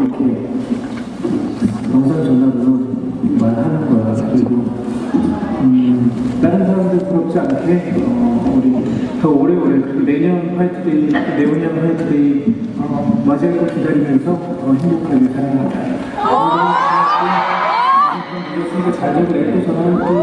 이렇게 영상 전화로 말하는 거야. 그리고 다른 사람들 부럽지 않게 우리 더 오래오래 내년 화이트데이, 내후년 화이트데이 맞이할 걸 기다리면서 더 행복하게 살아가자. 그런 잘 되고 또 전화할 때